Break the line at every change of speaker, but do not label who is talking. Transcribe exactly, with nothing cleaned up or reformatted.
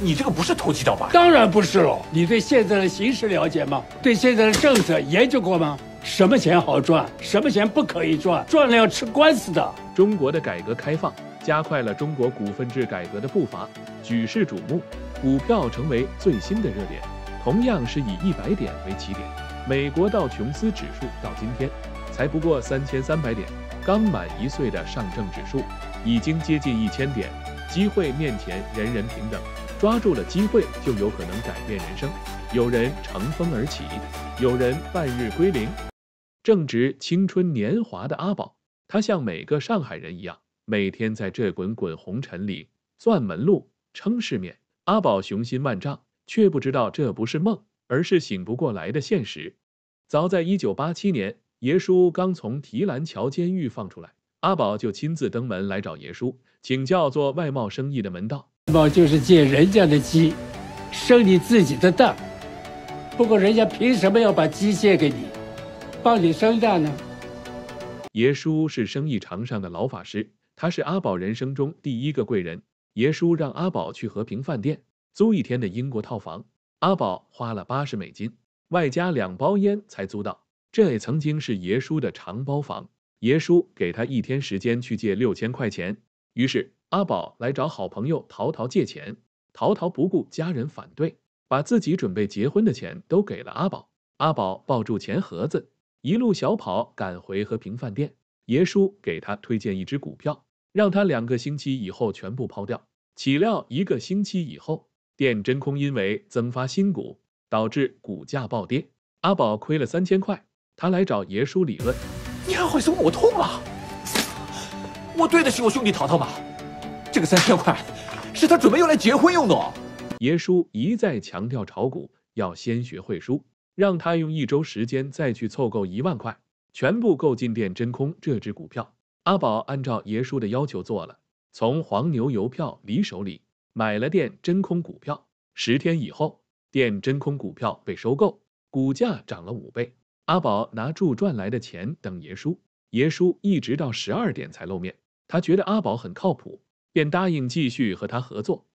你这个不是投机倒把？
当然不是喽。你对现在的形势了解吗？对现在的政策研究过吗？什么钱好赚，什么钱不可以赚，赚了要吃官司的。
中国的改革开放加快了中国股份制改革的步伐，举世瞩目，股票成为最新的热点。同样是以一百点为起点，美国道琼斯指数到今天才不过三千三百点，刚满一岁的上证指数已经接近一千点。机会面前人人平等，抓住了机会就有可能改变人生。有人乘风而起，有人半日归零。正值青春年华的阿宝，他像每个上海人一样，每天在这滚滚红尘里钻门路、撑世面。阿宝雄心万丈，却不知道这不是梦，而是醒不过来的现实。早在一九八七年，爷叔刚从提篮桥监狱放出来，阿宝就亲自登门来找爷叔，请教做外贸生意的门道。
外贸就是借人家的鸡，生你自己的蛋。不过人家凭什么要把鸡借给你，帮你生蛋呢？
爷叔是生意场上的老法师，他是阿宝人生中第一个贵人。爷叔让阿宝去和平饭店租一天的英国套房，阿宝花了八十美金，外加两包烟才租到。这也曾经是爷叔的长包房。爷叔给他一天时间去借六千块钱，于是阿宝来找好朋友陶陶借钱，陶陶不顾家人反对，把自己准备结婚的钱都给了阿宝。阿宝抱住钱盒子，一路小跑赶回和平饭店。爷叔给他推荐一只股票，让他两个星期以后全部抛掉。岂料一个星期以后，电真空因为增发新股，导致股价暴跌，阿宝亏了三千块。他来找爷叔理论：
你还会送我痛吗？我对得起我兄弟淘淘吗？这个三千块是他准备用来结婚用的哦。
爷叔一再强调炒股要先学会输，让他用一周时间再去凑够一万块，全部购进电真空这只股票。阿宝按照爷叔的要求做了，从黄牛邮票李手里买了电真空股票。十天以后，电真空股票被收购，股价涨了五倍。阿宝拿住赚来的钱等爷叔，爷叔一直到十二点才露面。他觉得阿宝很靠谱，便答应继续和他合作。